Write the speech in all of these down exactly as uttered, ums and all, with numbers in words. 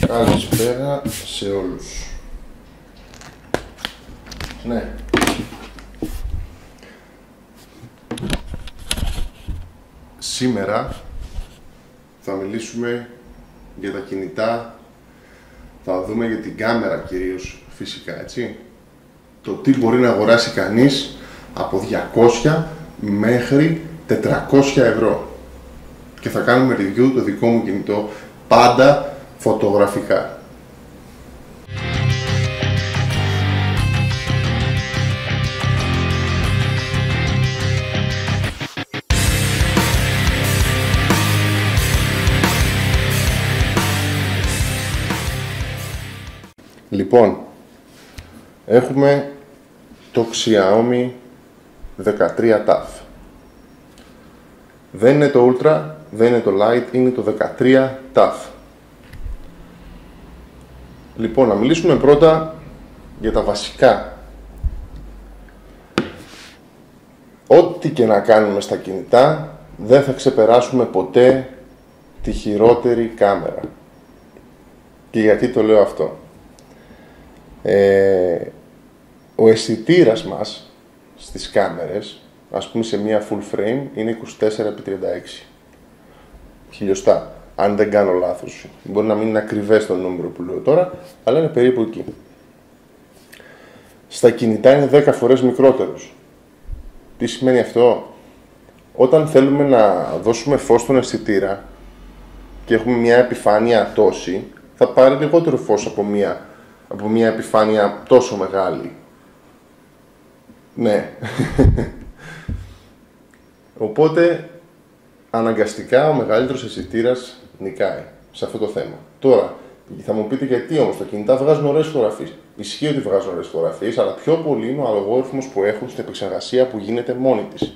Καλησπέρα σε όλους. Ναι. Σήμερα θα μιλήσουμε για τα κινητά, θα δούμε για την κάμερα κυρίως, φυσικά, έτσι. Το τι μπορεί να αγοράσει κανείς από διακόσια μέχρι τετρακόσια ευρώ. Και θα κάνουμε review το δικό μου κινητό, πάντα φωτογραφικά. Λοιπόν, έχουμε το Xiaomi δεκατρία ταφ. Δεν είναι το Ultra, δεν είναι το Lite, είναι το δεκατρία ταφ. Λοιπόν, να μιλήσουμε πρώτα για τα βασικά. Ό,τι και να κάνουμε στα κινητά, δεν θα ξεπεράσουμε ποτέ τη χειρότερη κάμερα. Και γιατί το λέω αυτό? Ε, ο αισθητήρας μας στις κάμερες, ας πούμε σε μία full frame, είναι είκοσι τέσσερα επί τριάντα έξι χιλιοστά, αν δεν κάνω λάθος. Μπορεί να μην είναι ακριβές το νούμερο που λέω τώρα, αλλά είναι περίπου εκεί. Στα κινητά είναι δέκα φορές μικρότερος. Τι σημαίνει αυτό? Όταν θέλουμε να δώσουμε φως στον αισθητήρα και έχουμε μια επιφάνεια τόση, θα πάρει λιγότερο φως από μια από μια επιφάνεια τόσο μεγάλη. Ναι. Οπότε, αναγκαστικά ο μεγαλύτερος αισθητήρας νικάει σε αυτό το θέμα. Τώρα, θα μου πείτε γιατί όμως τα κινητά βγάζουν ωραίες φωτογραφίες. Ισχύει ότι βγάζουν ωραίες φωτογραφίες, αλλά πιο πολύ είναι ο αλγόριθμος που έχουν στην επεξεργασία που γίνεται μόνη της.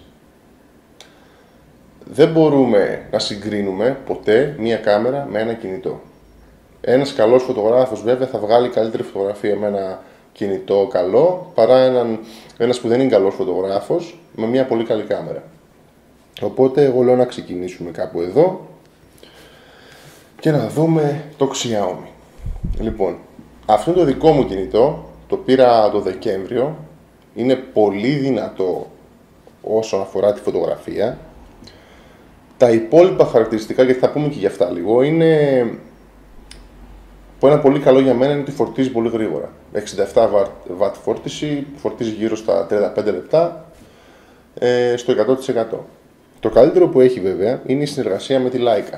Δεν μπορούμε να συγκρίνουμε ποτέ μία κάμερα με ένα κινητό. Ένας καλός φωτογράφος βέβαια θα βγάλει καλύτερη φωτογραφία με ένα κινητό καλό παρά έναν, ένας που δεν είναι καλός φωτογράφος με μια πολύ καλή κάμερα. Οπότε εγώ λέω να ξεκινήσουμε κάπου εδώ και να δούμε το Xiaomi. Λοιπόν, αυτό είναι το δικό μου κινητό, το πήρα το Δεκέμβριο, είναι πολύ δυνατό όσον αφορά τη φωτογραφία. Τα υπόλοιπα χαρακτηριστικά, γιατί θα πούμε και για αυτά λίγο, είναι... που ένα πολύ καλό για μένα είναι ότι φορτίζει πολύ γρήγορα. εξήντα επτά βατ φόρτιση, φορτίζει γύρω στα τριάντα πέντε λεπτά, ε, στο εκατό τοις εκατό. Το καλύτερο που έχει βέβαια είναι η συνεργασία με τη Leica.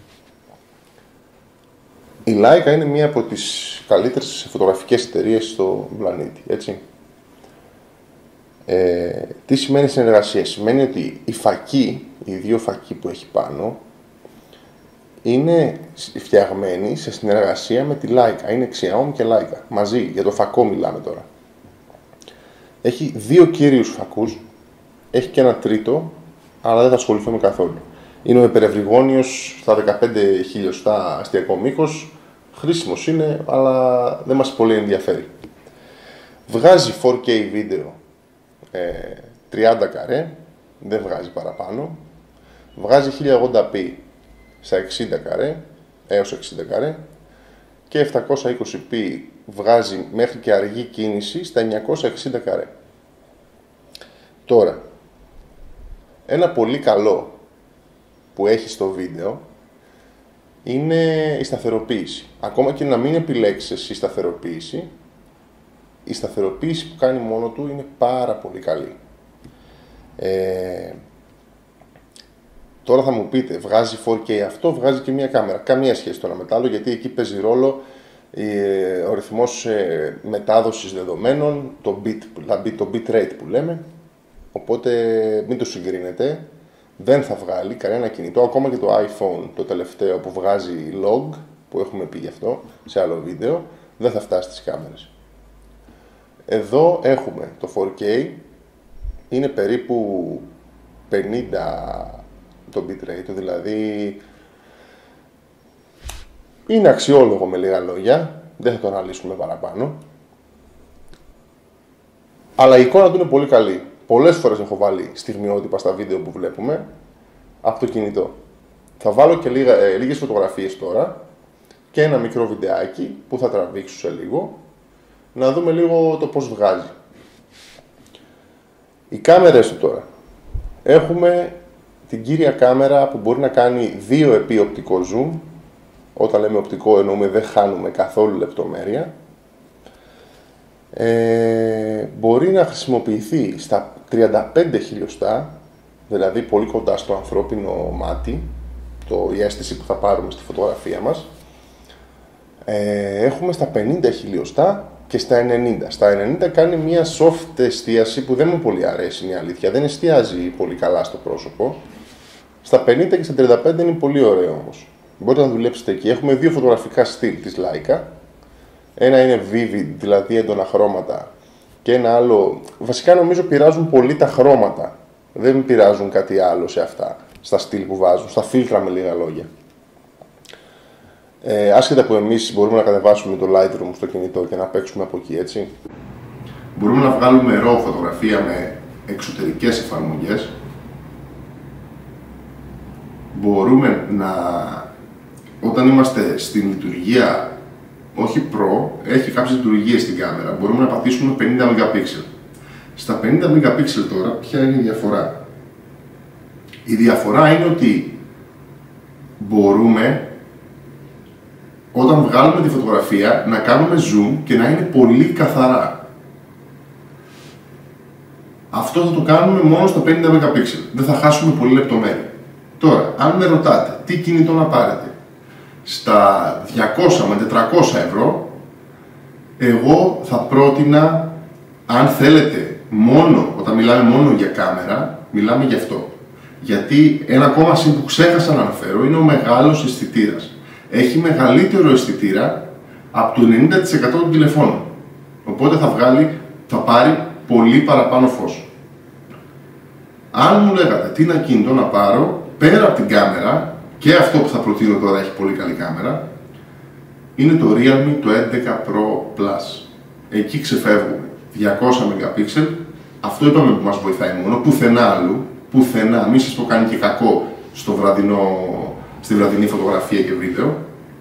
Η Leica είναι μία από τις καλύτερες φωτογραφικές εταιρείες στο πλανήτη, έτσι. Ε, τι σημαίνει συνεργασία? Σημαίνει ότι η φακή, οι δύο φακοί που έχει πάνω, είναι φτιαγμένη σε συνεργασία με τη Leica. Είναι Xiaomi και Leica. Μαζί, για το φακό μιλάμε τώρα. Έχει δύο κύριους φακούς. Έχει και ένα τρίτο, αλλά δεν θα ασχοληθούμε καθόλου. Είναι ο υπερευρυγόνιος στα δεκαπέντε χιλιοστά αστιακό μήκος. Χρήσιμος είναι, αλλά δεν μας πολύ ενδιαφέρει. Βγάζει φορ κέι βίντεο ε, τριάντα καρέ. Δεν βγάζει παραπάνω. Βγάζει χίλια ογδόντα πι στα εξήντα καρέ, έως εξήντα καρέ, και επτακόσια είκοσι πι βγάζει μέχρι και αργή κίνηση στα εννιακόσια εξήντα καρέ. Τώρα, ένα πολύ καλό που έχει στο βίντεο είναι η σταθεροποίηση. Ακόμα και να μην επιλέξεις εσύ σταθεροποίηση, η σταθεροποίηση που κάνει μόνο του είναι πάρα πολύ καλή. Ε, Τώρα θα μου πείτε, βγάζει φορ κέι αυτό, βγάζει και μια κάμερα. Καμία σχέση το ένα με το άλλο, γιατί εκεί παίζει ρόλο ο ρυθμός μετάδοσης δεδομένων, το bit, δηλαδή το bit rate που λέμε. Οπότε μην το συγκρίνετε. Δεν θα βγάλει κανένα κινητό, ακόμα και το iPhone, το τελευταίο που βγάζει log, που έχουμε πει γι' αυτό σε άλλο βίντεο, δεν θα φτάσει στις κάμερες. Εδώ έχουμε το φορ κέι, είναι περίπου πενήντα το bitrate, δηλαδή είναι αξιόλογο με λίγα λόγια, δεν θα το αναλύσουμε παραπάνω, αλλά η εικόνα του είναι πολύ καλή. Πολλές φορές έχω βάλει στιγμιότυπα στα βίντεο που βλέπουμε από το κινητό. Θα βάλω και λίγα, ε, λίγες φωτογραφίες τώρα και ένα μικρό βιντεάκι που θα τραβήξω σε λίγο, να δούμε λίγο το πώς βγάζει. Οι κάμερες του τώρα. Έχουμε την κύρια κάμερα που μπορεί να κάνει δύο επί οπτικό zoom. Όταν λέμε οπτικό εννοούμε δεν χάνουμε καθόλου λεπτομέρεια. Ε, μπορεί να χρησιμοποιηθεί στα τριάντα πέντε χιλιοστά, δηλαδή πολύ κοντά στο ανθρώπινο μάτι, το, η αίσθηση που θα πάρουμε στη φωτογραφία μας. Ε, έχουμε στα πενήντα χιλιοστά και στα ενενήντα. Στα ενενήντα κάνει μια soft εστίαση που δεν μου πολύ αρέσει, είναι η αλήθεια. Δεν εστιάζει πολύ καλά στο πρόσωπο. Στα πενήντα και στα τριάντα πέντε είναι πολύ ωραίο όμως. Μπορείτε να δουλέψετε εκεί. Έχουμε δύο φωτογραφικά στυλ της Leica. Ένα είναι vivid, δηλαδή έντονα χρώματα. Και ένα άλλο, βασικά νομίζω πειράζουν πολύ τα χρώματα. Δεν πειράζουν κάτι άλλο σε αυτά, στα στυλ που βάζουν, στα φίλτρα με λίγα λόγια. Ε, άσχετα που εμείς μπορούμε να κατεβάσουμε το Lightroom στο κινητό και να παίξουμε από εκεί, έτσι. Μπορούμε να βγάλουμε raw φωτογραφία με εξωτερικές εφαρμογές. Μπορούμε να, όταν είμαστε στην λειτουργία, όχι Pro, έχει κάποιες λειτουργίες στην κάμερα, μπορούμε να πατήσουμε πενήντα μεγαπίξελ. Στα πενήντα μεγαπίξελ τώρα, ποια είναι η διαφορά? Η διαφορά είναι ότι μπορούμε, όταν βγάλουμε τη φωτογραφία, να κάνουμε zoom και να είναι πολύ καθαρά. Αυτό θα το κάνουμε μόνο στα πενήντα μεγαπίξελ. Δεν θα χάσουμε πολύ λεπτομέρεια. Τώρα, αν με ρωτάτε τι κινητό να πάρετε, στα διακόσια με τετρακόσια ευρώ, εγώ θα πρότεινα, αν θέλετε, μόνο, όταν μιλάμε μόνο για κάμερα, μιλάμε γι' αυτό. Γιατί ένα ακόμα συν που ξέχασα να αναφέρω είναι ο μεγάλος αισθητήρας. Έχει μεγαλύτερο αισθητήρα από το ενενήντα τοις εκατό των τηλεφώνων. Οπότε θα βγάλει, θα πάρει πολύ παραπάνω φως. Αν μου λέγατε τι να κινητό να πάρω, πέρα από την κάμερα, και αυτό που θα προτείνω τώρα έχει πολύ καλή κάμερα, είναι το Realme το έντεκα Pro Plus. Εκεί ξεφεύγουμε. διακόσια μεγαπίξελ, αυτό είπαμε που μας βοηθάει μόνο, πουθενά άλλου, πουθενά, μη σας το κάνει και κακό στο βραδινό, στη βραδινή φωτογραφία και βίντεο.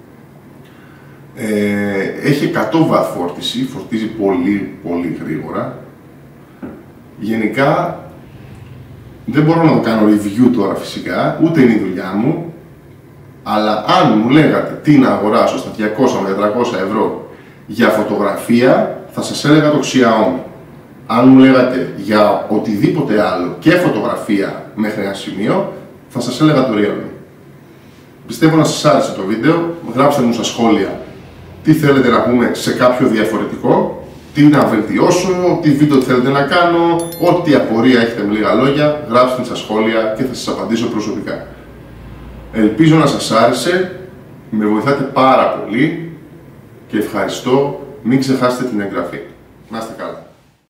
Ε, έχει εκατό βατ φόρτιση, φορτίζει πολύ πολύ γρήγορα. Γενικά, δεν μπορώ να το κάνω review τώρα φυσικά, ούτε είναι η δουλειά μου, αλλά αν μου λέγατε τι να αγοράσω στα διακόσια με τετρακόσια ευρώ για φωτογραφία, θα σας έλεγα το Xiaomi. Αν μου λέγατε για οτιδήποτε άλλο και φωτογραφία μέχρι ένα σημείο, θα σας έλεγα το Realme. Πιστεύω να σας άρεσε το βίντεο, γράψτε μου στα σχόλια τι θέλετε να πούμε σε κάποιο διαφορετικό, τι να βελτιώσω, τι βίντεο θέλετε να κάνω, ό,τι απορία έχετε με λίγα λόγια, γράψτε μου στα σχόλια και θα σας απαντήσω προσωπικά. Ελπίζω να σας άρεσε, με βοηθάτε πάρα πολύ και ευχαριστώ, μην ξεχάσετε την εγγραφή.